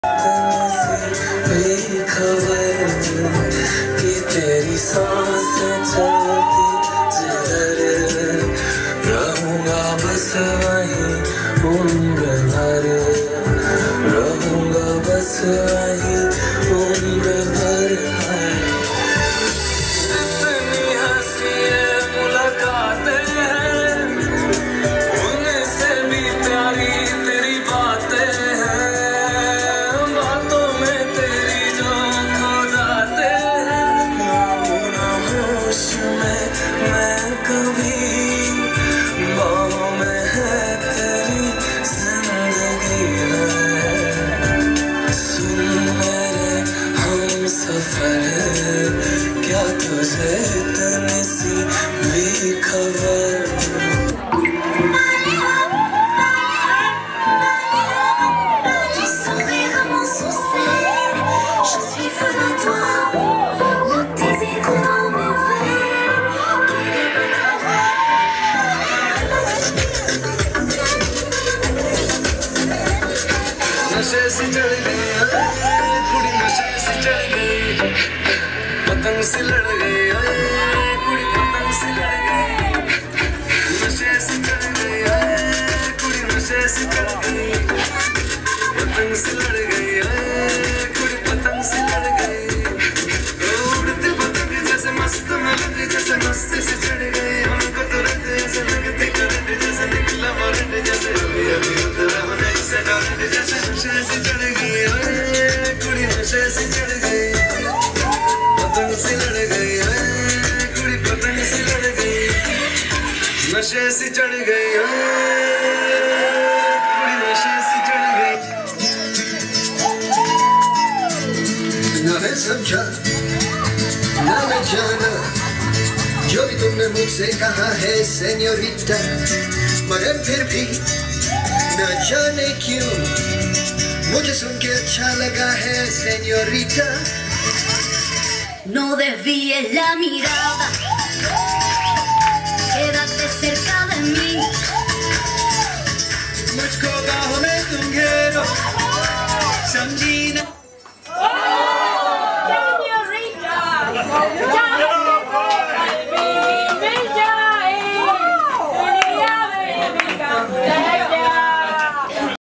खबर कि तेरी सांसें चलती जिधर रहूंगा बस वहीं उम्र भर रहूंगा बस वहीं उम्र भर जितनी हंसी मुलाकातें हैं उनसे भी प्यारी तेरी बातें हैं बातों में तेरी जो खो जाते हैं ना होश में मैं कभी बाहों में है तेरी जिंदगी सुन मेरे हम सफर क्या तुझे इतनी सी भी खबर नशे से चढ़ गई कुड़ी नशे से चढ़ गई पतंग से लड़ गई कुड़ी पतंग से लड़ गई नशे से चढ़ गई कुड़ी नशे से चढ़ गई पतंग से लड़ गई कुड़ी पतंग से लड़ गई उड़ती पतंग जैसे मस्त मेलडी जैसे मस्ती से चढ़ गई हमको तुरंत ऐसे लगती करंट जैसे निकला वारंट जैसे अभी अभी उतरा होने से डरंट जैसे नशे से चढ़ गई कुड़ी नशे से चढ़ गई पतंग से लड़ गई कुड़ी पतंग से लड़ गई नशे से चढ़ गई कुड़ी नशे से चढ़ गई ना मैं समझा ना मैं जाना जो भी तुमने मुझसे कहा है सेन्योरिटा मगर फिर भी न जाने क्यों मुझे सुन के अच्छा लगा है señorita No desvíes la mirada.